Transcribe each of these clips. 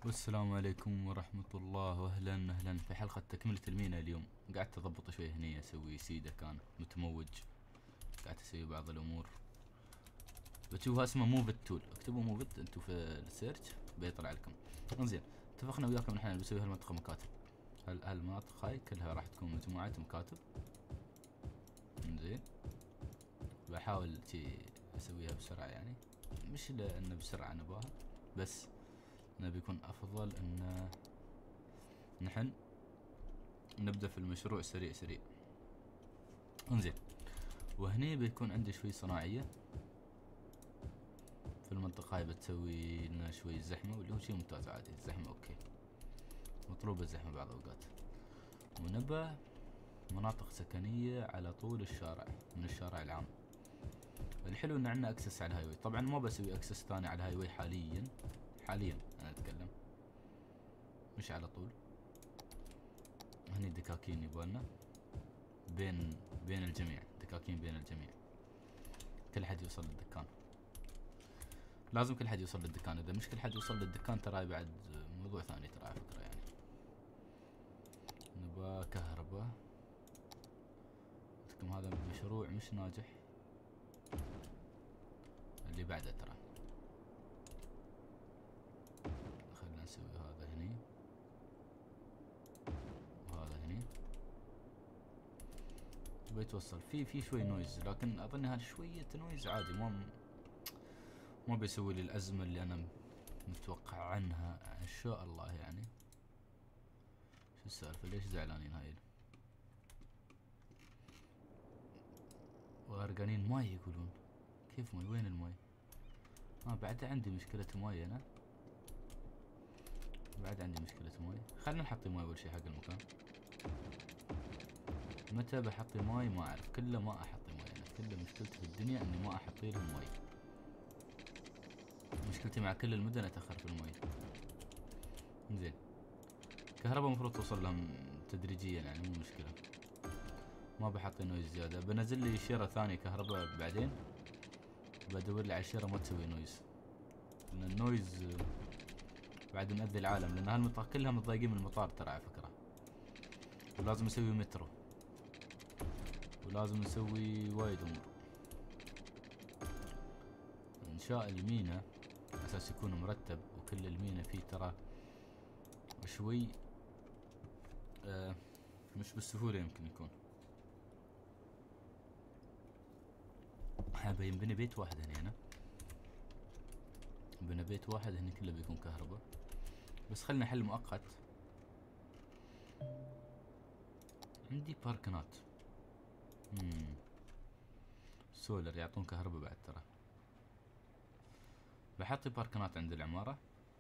والسلام عليكم ورحمة الله، واهلا اهلا في حلقة تكملة المينا. اليوم قعدت اضبط شوي هني، اسوي سيدة كان متموج، قعدت اسوي بعض الامور. بتشوفها اسمه موفت تول، اكتبوا موفت انتو في السيرش بيطلع لكم. انزين، اتفقنا وياكم نحن بنسوي هالمنطقة مكاتب. هالمناطق هاي كلها راح تكون مجموعات مكاتب. انزين، بحاول شي اسويها بسرعة، يعني مش لانه بسرعة نباها، بس انه بيكون افضل ان نحن نبدأ في المشروع سريع سريع. انزين، وهني بيكون عندي شوي صناعية في المنطقة هاي، بتسوي لنا شوي زحمة، واللي هو شي ممتاز عادي. الزحمة اوكي، مطلوبة الزحمة بعض الاوقات. ونبى مناطق سكنية على طول الشارع، من الشارع العام. الحلو ان عندنا اكسس على الهايوي. طبعا ما بسوي اكسس ثاني على الهايوي حاليا، حاليا انا اتكلم مش على طول. هني دكاكين يبالنا بين الجميع، دكاكين بين الجميع، كل حد يوصل للدكان. لازم كل حد يوصل للدكان، اذا مش كل حد يوصل للدكان ترى بعد موضوع ثاني، ترى على فكرة يعني. نبا كهرباء، لكم هذا مشروع مش ناجح. اللي بعده ترى، خلنا نسوي هذا هني وهذا هني. بيتوصل في شوي نويز، لكن اظن هذا شوية نويز عادي، ما بيسوي لي الازمة اللي انا متوقع عنها ان شاء الله يعني. شو السالفة؟ ليش زعلانين هاي؟ وغرقانين ماي يقولون. كيف ماي؟ وين الماي؟ بعد عندي مشكلة ماي انا، بعد عندي مشكلة ماي. خلنا نحط ماي اول شي حق المكان. متى بحطي ماي ما اعرف، كله ما احطي ماي انا، كل مشكلتي في الدنيا اني ما احطي لهم ماي. مشكلتي مع كل المدن اتاخر في الماي. زين، كهرباء المفروض توصل لهم تدريجيا يعني، مو مشكلة. ما بحط نويز زيادة، بنزل لي شيرة ثانية كهرباء بعدين، بدور لي على شيرة ما تسوي نويز، لان النويز بعد مأذي العالم، لان هالمنطقة كلها متضايقين من المطار ترى على فكرة. ولازم نسوي مترو، ولازم نسوي وايد امور. انشاء المينا اساس يكون مرتب، وكل المينا فيه ترى شوي مش بالسهولة يمكن يكون. احنا بنبني بيت واحد هنا، بنا بيت واحد هنا كله بيكون كهرباء، بس خلنا حل مؤقت. عندي باركنات سولر يعطون كهرباء بعد ترى. بحط باركنات عند العمارة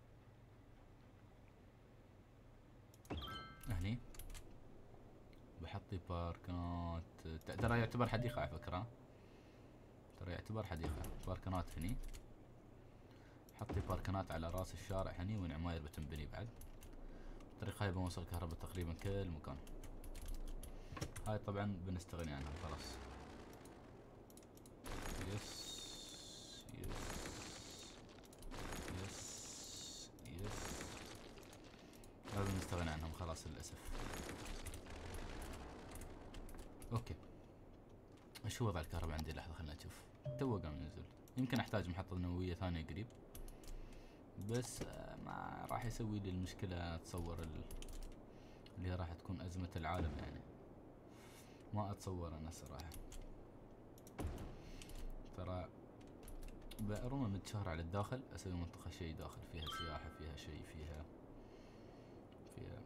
هني، بحط باركنات. ترى يعتبر حديقة على فكرة، ترى يعتبر حديقة. باركنات هني، حطي باركنات على راس الشارع هني، وين عماير بتنبني بعد. الطريقة هاي بنوصل كهرباء تقريبا كل مكان. هاي طبعا بنستغني عنها خلاص. يس يس يس يس، لازم نستغني عنهم خلاص للأسف. اوكي، ايش هو وضع الكهرباء عندي؟ لحظة خلنا نشوف. تو قام ينزل، يمكن احتاج محطة نووية ثانية قريب، بس ما راح يسوي لي المشكلة. اتصور اللي راح تكون ازمة العالم يعني، ما اتصور انا صراحة. ترى بأروما متشهر على الداخل، اسوي منطقة شي داخل فيها سياحة، فيها شي، فيها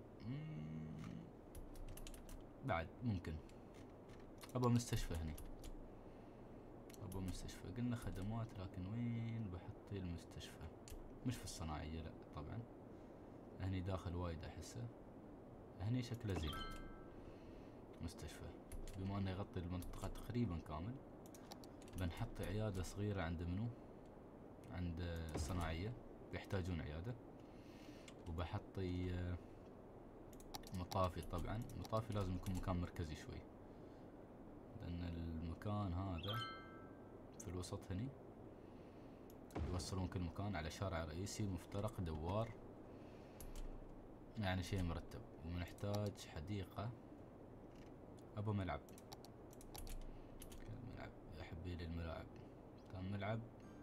بعد ممكن. ابى مستشفى هني، ابى مستشفى. قلنا خدمات، لكن وين بحط المستشفى؟ مش في الصناعية لا طبعا، هني داخل وايد احسه. هني شكله زين مستشفى، بما انه يغطي المنطقة تقريبا كامل. بنحط عيادة صغيرة عند منو؟ عند الصناعية، بيحتاجون عيادة. وبحطي مطافي. طبعا مطافي لازم يكون مكان مركزي شوي، لان المكان هذا في الوسط هني يوصلون كل مكان على شارع رئيسي مفترق دوار. يعني شيء مرتب. ونحتاج حديقة. ابو ملعب. ملعب يا حبيبي الملاعب. كان ملعب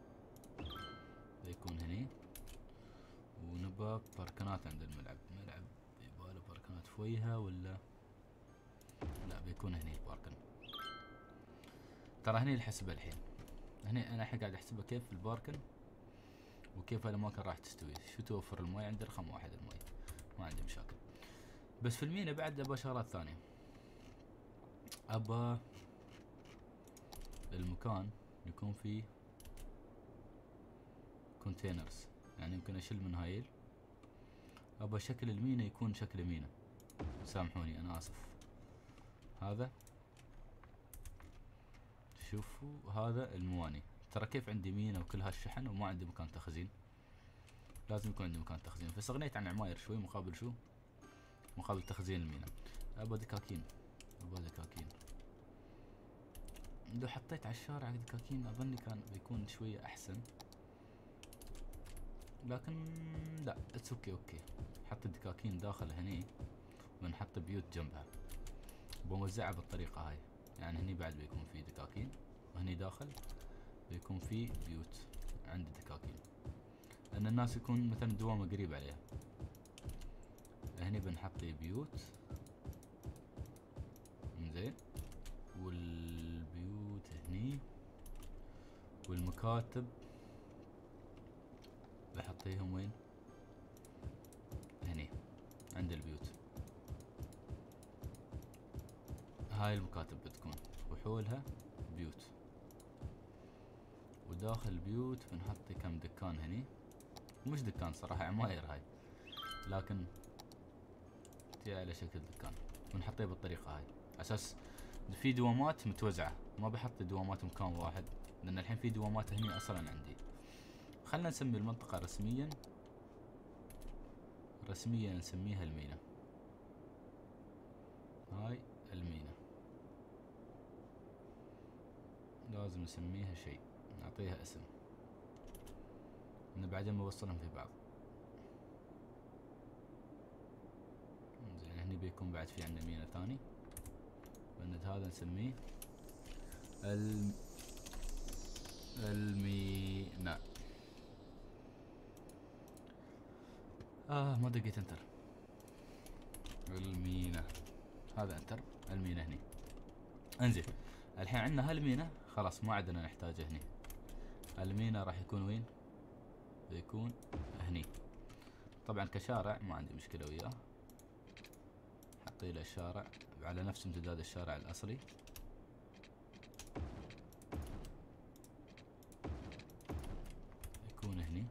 بيكون هني. ونبى باركنات عند الملعب. ملعب يباله باركنات فويها ولا لا؟ بيكون هني الباركن. ترى هني الحسبة الحين. هني انا الحين قاعد احسبها كيف الباركن وكيف الاماكن راح تستوي. شو توفر الماي عندي؟ رقم واحد الماي، ما عندي مشاكل. بس في المينا بعد ابى شغلات ثانية. ابى المكان يكون فيه كونتينرز، يعني يمكن اشيل من هايل. ابى شكل المينا يكون شكل مينا، سامحوني انا اسف. هذا شوفوا هذا المواني. ترى كيف عندي مينا وكل هالشحن وما عندي مكان تخزين؟ لازم يكون عندي مكان تخزين. فاستغنيت عن عماير شوي مقابل شو؟ مقابل تخزين المينا. ابى دكاكين. ابى دكاكين. لو حطيت على الشارع دكاكين اظني كان بيكون شوية احسن، لكن لا اتس اوكي. حط الدكاكين داخل هني ونحط بيوت جنبها. بوزعها بالطريقة هاي. يعني هني بعد بيكون في دكاكين، وهني داخل بيكون في بيوت عند الدكاكين، لأن الناس يكون مثلا دوامة قريب عليها. هني بنحط بيوت زين، والبيوت هني، والمكاتب بحطيهم وين؟ هني عند البيوت. هاي المكاتب بتكون وحولها بيوت. وداخل البيوت بنحط كم دكان هني. مش دكان صراحة، عماير هاي، لكن تي على شكل دكان. ونحطيه بالطريقة هاي اساس في دوامات متوزعة. ما بحط دوامات مكان واحد، لان الحين في دوامات هني اصلا عندي. خلنا نسمي المنطقة رسميا نسميها المينا. هاي المينا لازم نسميها شيء، نعطيها اسم، ان بعدين بوصلهم في بعض. زين هني بيكون بعد في عندنا مينا ثاني. بند هذا نسميه المينا. ما دقيت انتر. المينا هذا انتر. المينا هني. انزين الحين عندنا هالمينا خلاص ما عندنا نحتاجه هني. المينا راح يكون وين؟ بيكون هني. طبعا كشارع ما عندي مشكلة وياه. حطي له الشارع على نفس امتداد الشارع الاصلي. يكون هني.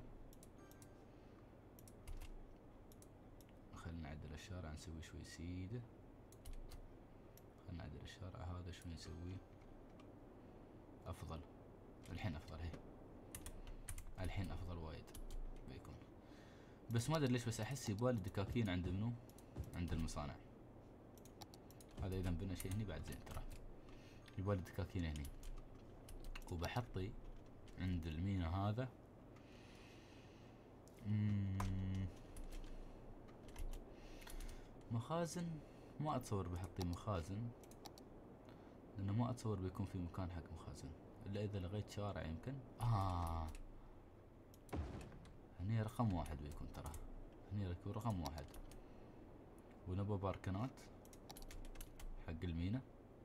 خلنا نعدل الشارع، نسوي شوي سيده. خلنا نعدل الشارع هذا شوي، نسويه افضل. الحين افضل. هي الحين افضل وايد بيكون. بس ما ادري ليش، بس احس يبالي دكاكين عند منو؟ عند المصانع. هذا اذا بنا شيء هني بعد زين. ترى يبالي دكاكين هني. وبحطي عند المينا هذا مخازن. ما اتصور بحطي مخازن، لانه ما اتصور بيكون في مكان حق مخازن الا اذا لغيت شارع يمكن. هني رقم واحد بيكون. ترى هني بيكون رقم واحد. ونبى باركنات حق المينا،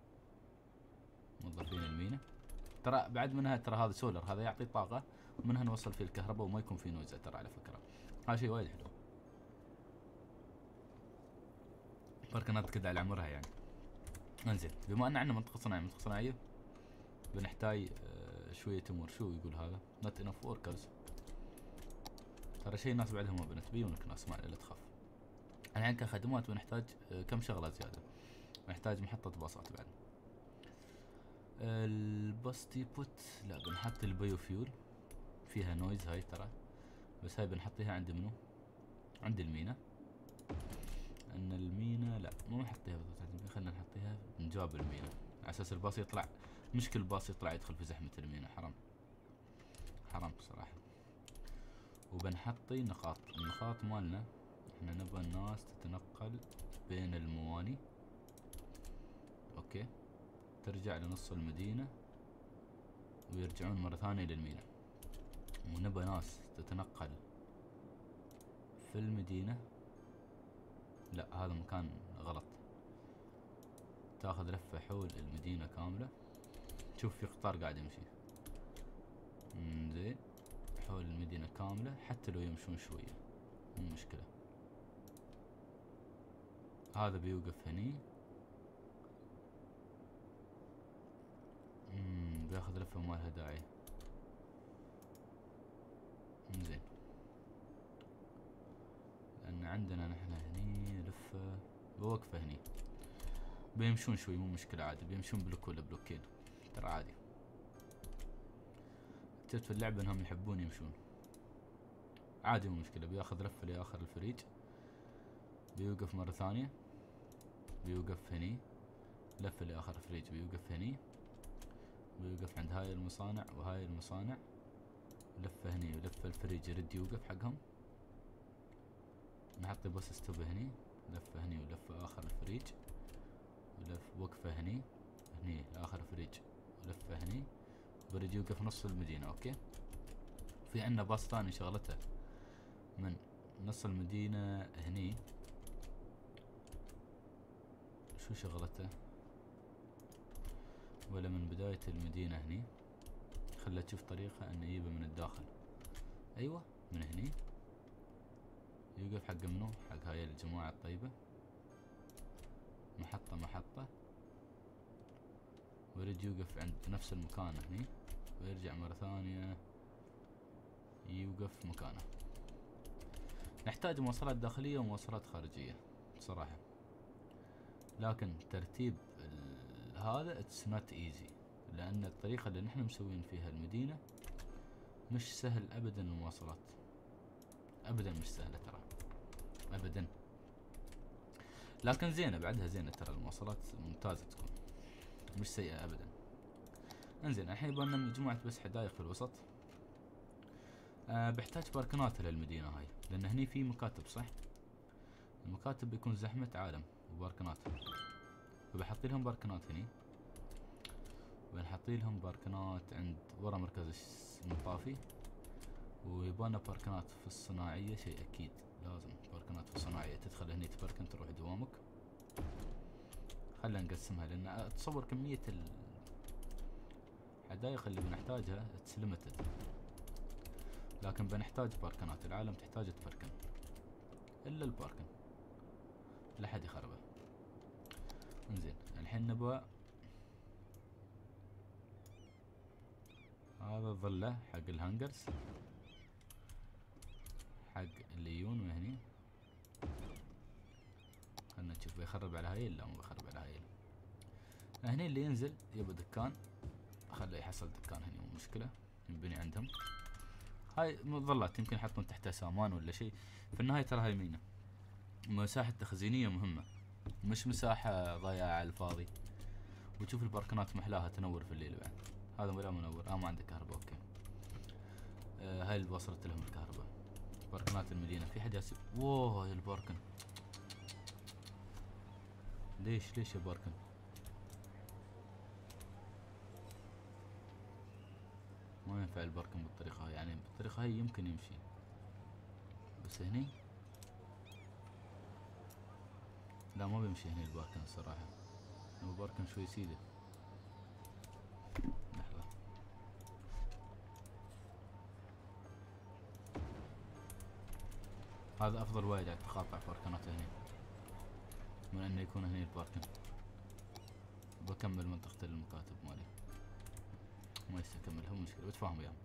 موظفين المينا. ترى بعد منها ترى هذا سولر، هذا يعطي طاقة، ومنها نوصل فيه الكهرباء وما يكون فيه نويز. ترى على فكرة هذا شيء وايد حلو. باركنات كذا على عمرها يعني. انزين بما ان عندنا منطقة صناعية، منطقة صناعية بنحتاج شوية تمور. شو يقول هذا؟ not enough workers. ترى شيء الناس بعدها ما بنت بيونك ناس، ما لا تخاف. الحين كخدمات بنحتاج كم شغلة زيادة. نحتاج محطة باصات بعد. الباص ديبوت لا، بنحط البيو فيول فيها نويز هاي ترى، بس هاي بنحطيها عند منو؟ عند المينا. ان المينا لا مو نحطيها بالضبط، خلينا نحطيها من جواب المينا على اساس الباص يطلع. مشكل الباص يطلع يدخل في زحمة المينا، حرام حرام بصراحة. وبنحطي نقاط. النقاط مالنا احنا نبغى الناس تتنقل بين المواني. اوكي، ترجع لنص المدينة ويرجعون مرة ثانية للمينا. ونبغى ناس تتنقل في المدينة. لا، هذا مكان غلط. تاخذ لفة حول المدينة كاملة. شوف في قطار قاعد يمشي. زين، حول المدينة كاملة حتى لو يمشون شوية مو مشكلة. هذا بيوقف هني. بياخذ لفة ما لها داعي. زين، لأن عندنا نحن هني لفة بوقفة هني. بيمشون شوي مو مشكلة عادي، بيمشون بلوك ولا بلوكين ترى عادي. اكتشفت في اللعبة انهم يحبون يمشون عادي مو مشكلة. بياخذ لفة لآخر الفريج، بيوقف مرة ثانية، بيوقف هني، لفة لآخر الفريج، بيوقف هني، بيوقف عند هاي المصانع وهاي المصانع، لفة هني ولفة الفريج يرد يوقف حقهم. نحط بس ستوب هني، لفة هني ولفة آخر الفريج، وقفة هني لآخر الفريج، ولفة هني، برد يوقف نص المدينة. اوكي، في عنا باص ثاني شغلته من نص المدينة هني. شو شغلته؟ ولا من بداية المدينة هني. خلنا تشوف طريقة انه يجيبه من الداخل. ايوه، من هني يوقف حق منو؟ حق هاي الجماعة الطيبة. محطة ويرد يوقف عند نفس المكان هني، ويرجع مرة ثانية يوقف مكانه. نحتاج مواصلات داخلية ومواصلات خارجية صراحة، لكن ترتيب هذا it's not easy، لأن الطريقة اللي نحن مسوين فيها المدينة مش سهل أبدا. المواصلات أبدا مش سهلة ترى، أبدا. لكن زينة، بعدها زينة ترى، المواصلات ممتازة تكون، مش سيئة أبدا. انزين، الحين يبغى مجموعة بس حدايق في الوسط. بحتاج باركنات للمدينة هاي، لأن هني في مكاتب صح؟ المكاتب بيكون زحمة عالم وباركنات، فبحط لهم باركنات هني، وبنحط لهم باركنات عند ورا مركز المطافي. ويبانا باركنات في الصناعية، شيء أكيد لازم باركنات في الصناعية. تدخل هني تباركن تروح دوامك. خلنا نقسمها، لأن أتصور كمية الحدايق اللي بنحتاجها it's limited، لكن بنحتاج باركنات. العالم تحتاج تباركن، إلا الباركن لا حد يخربه. انزين، الحين نبغى هذا ظله حق الهانجرز، حق اللي يجون من هني. خلنا نشوف بيخرب على هاي. لا، مو بيخرب على هاي. هني اللي ينزل يبى دكان، خله يحصل دكان هني مو مشكلة، ينبني عندهم. هاي ظلات يمكن يحطون تحتها سامان ولا شيء. في النهاية ترى هاي مينا، مساحة تخزينية مهمة، مش مساحة ضياع على الفاضي. وتشوف الباركنات محلاها تنور في الليل بعد. هذا ولا منور؟ ما عنده كهرباء. اوكي، هاي اللي وصلت لهم الكهرباء. باركنات المدينة في حد ياسب. واو، هاي الباركن ليش يا باركن؟ ما ينفع الباركن بالطريقة هاي، يعني بالطريقة هاي يمكن يمشي، بس هني لا، ما بيمشي هني الباركن الصراحة. هو باركن شوي سيدة. لحظة، هذا افضل وايد على تقاطع باركنات هني من انه يكون هني الباركن. بكمل منطقة المكاتب مالي، ما يستكملها مو مشكلة، بتفاهم وياهم.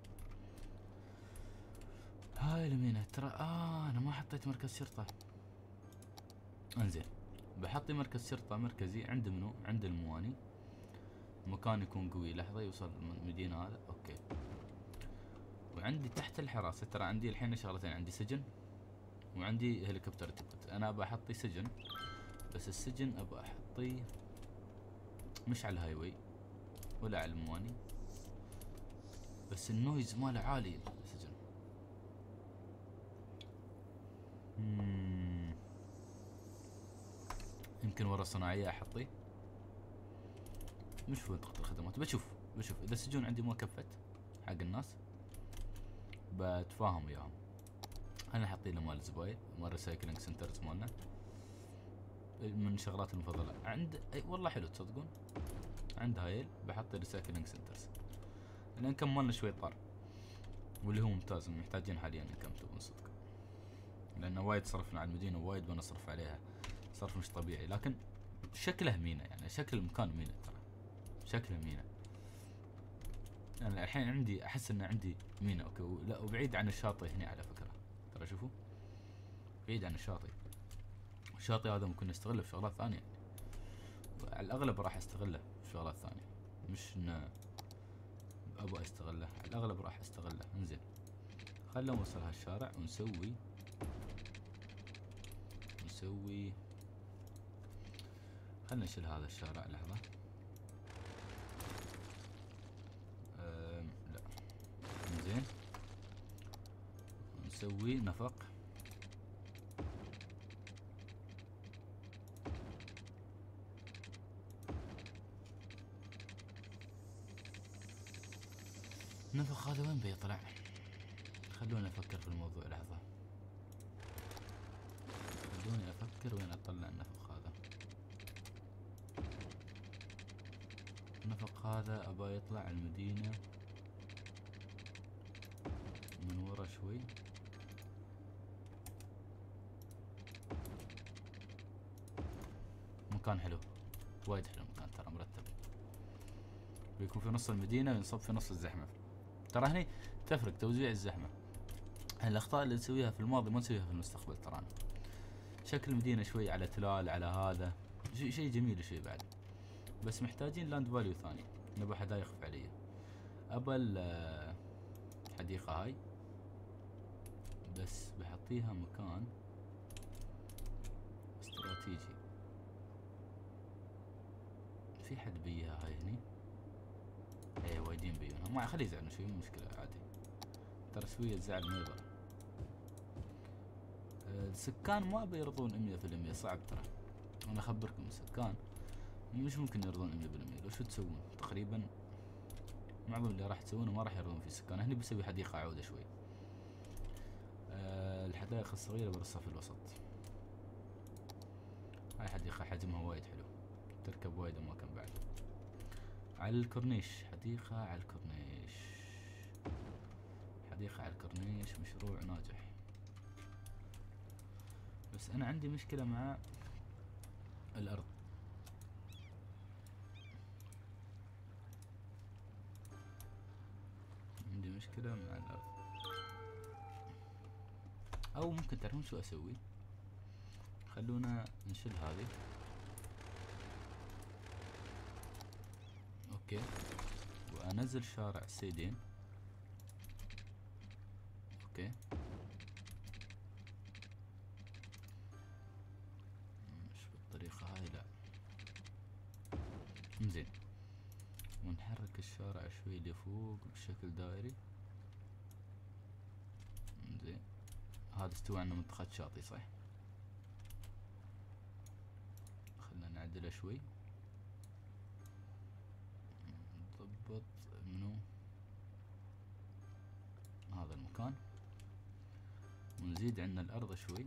هاي المينا ترى انا ما حطيت مركز شرطة. انزين، بحط مركز شرطة مركزي عند منو؟ عند المواني، مكان يكون قوي. لحظة، يوصل المدينة هذا. اوكي، وعندي تحت الحراسة ترى عندي الحين شغلتين، عندي سجن وعندي هليكوبتر تبت. انا ابى احطي سجن، بس السجن ابى احطيه مش على الهاي واي ولا على المواني، بس النويز ماله عالي السجن. يمكن ورا الصناعية احطيه، مش في منطقة الخدمات. بشوف اذا السجون عندي ما كفت حق الناس بتفاهم وياهم. انا حاطين له مال الزباين، مال الريسايكلينج سنترز مالنا، من الشغلات المفضلة عند والله حلو تصدقون. عند هايل بحط ريسايكلينج سنترز. الانكم مالنا شوي طار، واللي هو ممتاز، محتاجين حاليا انكم تبون صدق، لانه وايد صرفنا على المدينة ووايد بنصرف عليها صرف مش طبيعي. لكن شكله مينا، يعني شكل المكان مينا، ترى شكله مينا. انا الحين عندي احس ان عندي مينا اوكي، لا وبعيد عن الشاطئ هنا على فكرة، ترى شوفوا بعيد عن الشاطئ. الشاطئ هذا ممكن نستغله في شغلات ثانية، على الاغلب راح استغله في شغلات ثانية، مش انه ابغى استغله، على الاغلب راح استغله. انزين خلنا نوصل هالشارع ونسوي خلنا نشيل هذا الشارع لحظة. لا انزين نسوي نفق. النفق هذا وين بيطلع؟ خلوني افكر في الموضوع لحظة، خلوني افكر وين اطلع النفق هذا. النفق هذا ابى يطلع المدينة من ورا شوي. مكان حلو، وايد حلو المكان، ترى مرتب، بيكون في نص المدينة وينصب في نص الزحمة. ترى هني تفرق توزيع الزحمة. الاخطاء اللي نسويها في الماضي ما نسويها في المستقبل ترانا. شكل المدينة شوي على تلال على هذا شيء جميل شوي بعد، بس محتاجين لاند فاليو ثاني. نبغى حدايق فعلية. ابى الحديقة هاي بس بحطيها مكان استراتيجي. في حد بيها هاي هني؟ ايه وايدين بيونها، ما خليه يزعلنا شوي مو مشكلة عادي، ترى شوية زعل ما يضر. السكان ما بيرضون 100%، صعب ترى. انا اخبركم السكان مش ممكن يرضون 100%. لو شو تسوون تقريبا معظم اللي راح تسوونه ما راح يرضون في السكان. هني بسوي حديقة عودة شوي. الحدائق الصغيرة برصها في الوسط. هاي حديقة حجمها وايد حلو، تركب وايد اماكن بعد. على الكورنيش حديقة على الكورنيش، حديقة على الكورنيش مشروع ناجح. بس انا عندي مشكلة مع الارض. عندي مشكلة مع الارض. او ممكن تعرفون شو اسوي؟ خلونا نشيل هذه اوكي، وانزل شارع سيدين اوكي. مش بالطريقة هاي لا. انزين ونحرك الشارع شوي لفوق بشكل دائري. انزين هذا استوى عندنا منطقة شاطئ صح؟ خلنا نعدله شوي، نضبط منو هذا المكان، ونزيد عندنا الارض شوي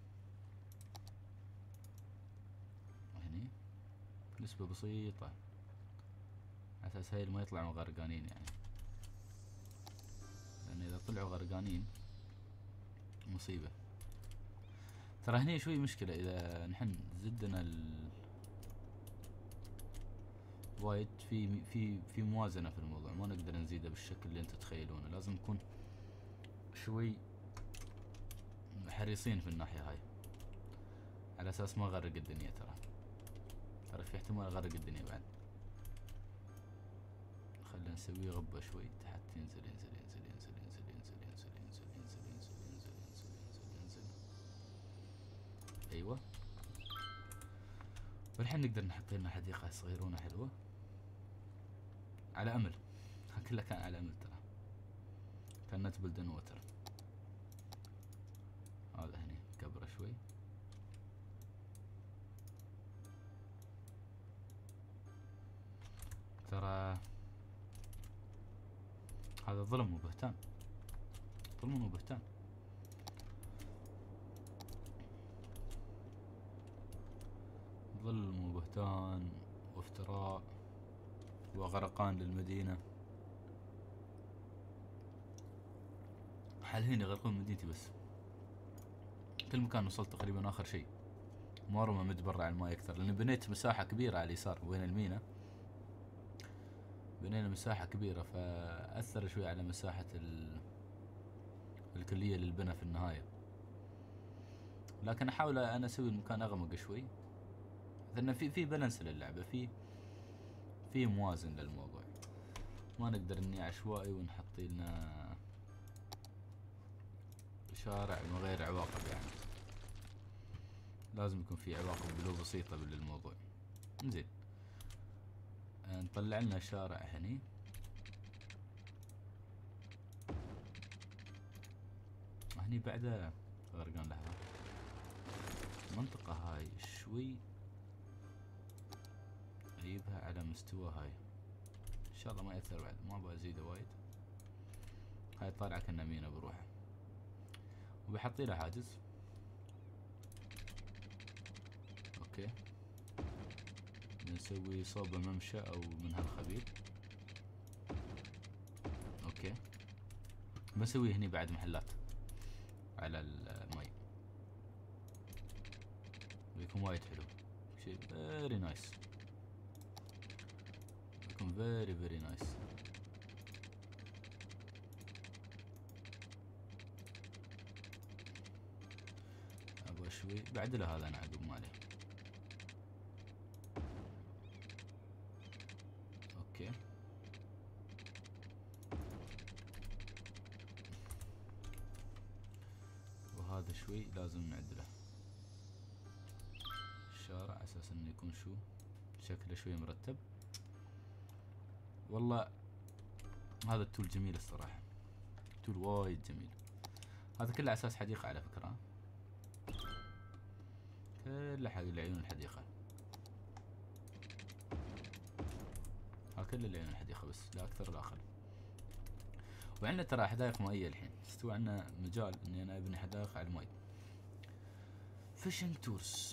هني نسبة بسيطة، على اساس هاي ما يطلعون غرقانين يعني، لان اذا طلعوا غرقانين مصيبة. ترى هني شوي مشكلة اذا نحن زدنا وايد في موازنة في الموضوع، ما نقدر نزيده بالشكل اللي انت تتخيلونه. لازم نكون شوي حريصين في الناحية هاي على اساس ما اغرق الدنيا. ترى في احتمال اغرق الدنيا بعد. خلينا نسوي غبة شوي تحت، ينزل ينزل ينزل ينزل ينزل ينزل ينزل ينزل ينزل ينزل ينزل ينزل ينزل ينزل. ايوه والحين نقدر نحط لنا حديقة صغيرونة حلوة على امل. كله كان على امل، ترى كانت بلدن ووتر. هذا هني كبره شوي ترى هذا ظلم وبهتان، ظلم وبهتان. ظلم وبهتان وافتراء وغرقان للمدينة. حاليا يغرقون مدينتي، بس كل مكان وصلت تقريبا آخر شيء مرمى متبرع على الماء أكثر، لأن بنيت مساحة كبيرة على اليسار وين المينا، بنينا مساحة كبيرة فأثر شوي على مساحة الكلية للبناء في النهاية. لكن أحاول أنا أسوي المكان أغمق شوي، لأن في بالانس للعبة، في موازن للموضوع. ما نقدر إني عشوائي ونحط لنا شارع من غير عواقب، يعني لازم يكون في عواقب ولو بسيطة للموضوع. زين، نطلع لنا شارع هني. هني بعده غرقان. لحظة، المنطقة هاي شوي اجيبها على مستوى هاي ان شاء الله ما يأثر بعد، ما ابغى ازيده وايد. هاي طالعة كنا مينا بروحه، وبحطي له حاجز. اوكي، نسوي صوب ممشى او من هالخبيل. اوكي، بسوي هني بعد محلات على المي، بيكون وايد حلو، شيء فيري نايس، بيكون فيري نايس. ابغى شوي بعدله هذا انا عقب مالي. اوكي، وهذا شوي لازم نعدله الشارع على اساس انه يكون شو شكله شوي مرتب. والله هذا التول جميل الصراحة، تول وايد جميل. هذا كله على اساس حديقة على فكرة، كله حق العيون الحديقة، ها كله لعيون الحديقة بس لا اكثر ولا اقل. وعندنا ترى حدائق مائية الحين، استوى عندنا مجال اني انا ابني حدائق على الماي. فيشنج تورز،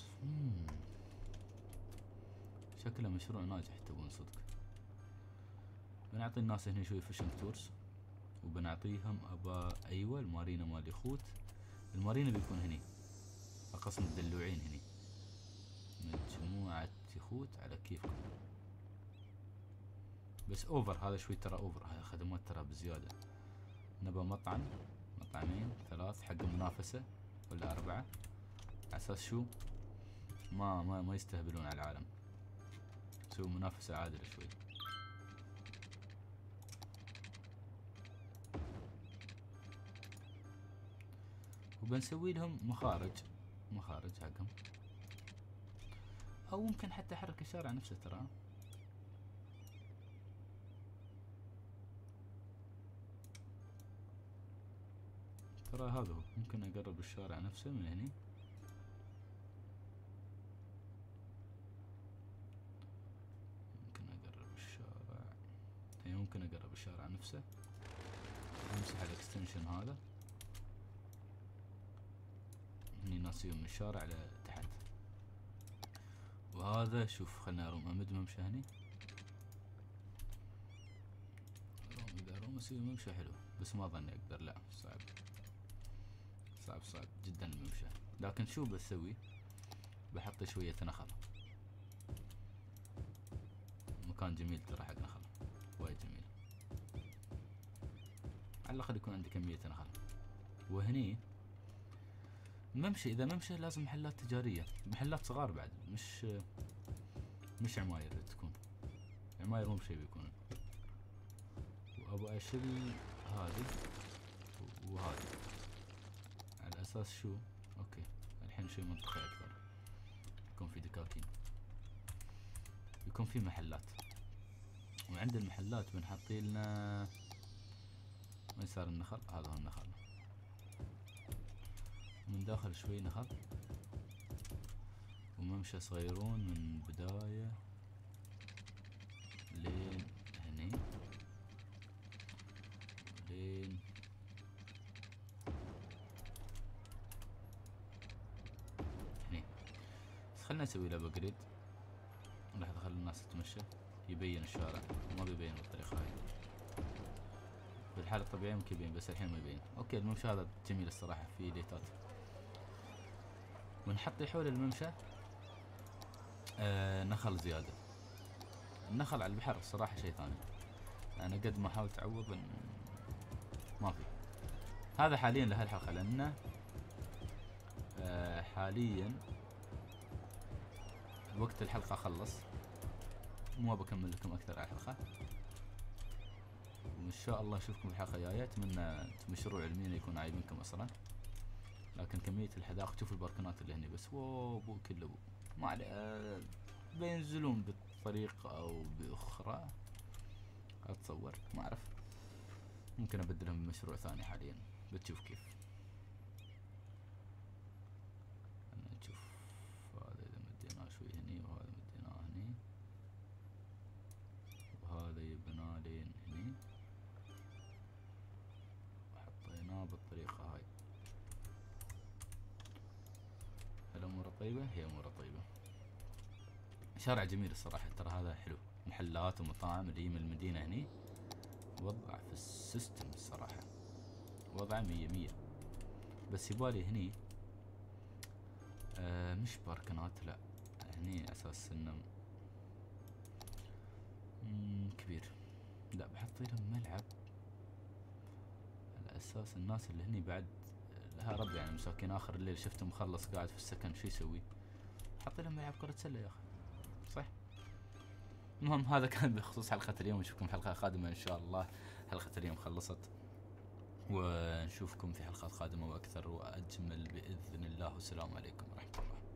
شكله مشروع ناجح تبون صدق. بنعطي الناس هنا شوي فيشنج تورز، وبنعطيهم ايوه المارينا مال يخوت. المارينا بيكون هني، قسم الدلوعين هني، مجموعة يخوت على كيفكم. بس اوفر هذا شوي ترى، اوفر هذا خدمات ترى بزيادة. نبى مطعمين 3 حق المنافسة ولا 4، على اساس شو ما يستهبلون على العالم، نسوي منافسة عادلة شوي. وبنسوي لهم مخارج حقهم، او ممكن حتى احرك الشارع نفسه ترى هذا هو. ممكن اقرب الشارع نفسه من هني، ممكن اقرب الشارع نفسه، امسح الاكستنشن هذا هني، ناسيهم من الشارع لتحت. وهذا شوف خلنا امد ممشى هني، اذا اسوي ممشى حلو، بس ما ظني اقدر، لا صعب جدا الممشى. لكن شو بسوي، بحط شوية نخل، مكان جميل ترى حق نخل، وايد جميل، على الاقل يكون عندي كمية نخل. وهني ممشى، اذا ممشى لازم محلات تجارية، محلات صغار بعد، مش عماير تكون، عماير مو بشي بيكون. وابغى اشيل هذه وهذه على اساس شو، اوكي الحين شوي منطقي اكثر، يكون في دكاكين، يكون في محلات. وعند المحلات بنحط لنا وين صار النخل، هذا هو النخل، من داخل شوي نخل، وممشى صغيرون من بداية لين خلنا نسوي له ابجريد. لحظة خلي الناس تتمشى، يبين الشارع، ما بيبين بالطريقة هاي. بالحالة الطبيعية ممكن يبين بس الحين ما يبين. اوكي الممشى هذا جميل الصراحة، فيه ليتات. ونحط حول الممشى نخل زيادة. النخل على البحر الصراحة شيء ثاني. انا قد ما حاولت اعوض ما في. هذا حاليا لهالحلقة لانه حاليا وقت الحلقة خلص، مو بكمل لكم اكثر على الحلقة. وان شاء الله اشوفكم الحلقة الجاية. اتمنى مشروع المينا يكون عاجبكم اصلا، لكن كمية الحدائق، شوفوا الباركنات اللي هني بس، واو بو كله بو. ما عليه بينزلون بطريقة او باخرى اتصور، ما اعرف، ممكن ابدلهم بمشروع ثاني حاليا، بتشوف كيف. نشوف هذا اذا مديناه شوي هني، وهذا مديناه هني، وهذا يبنى لين هني، وحطيناه بالطريقة هاي. الامور طيبة، هي امور طيبة. شارع جميل الصراحة، ترى هذا حلو، محلات ومطاعم اللي من المدينة هني، وضع في السيستم الصراحة، وضع 100 بس يبالي هني مش باركنات، لا هني اساس انه كبير، لا بحط لهم ملعب على اساس الناس اللي هني بعد لها رب، يعني مساكين اخر الليل شفته مخلص قاعد في السكن شو يسوي؟ حط لهم ملعب كرة سلة يا اخي، صح؟ المهم هذا كان بخصوص حلقة اليوم، نشوفكم حلقة قادمة ان شاء الله. حلقة اليوم خلصت، ونشوفكم في حلقات قادمة واكثر واجمل باذن الله، والسلام عليكم ورحمة الله.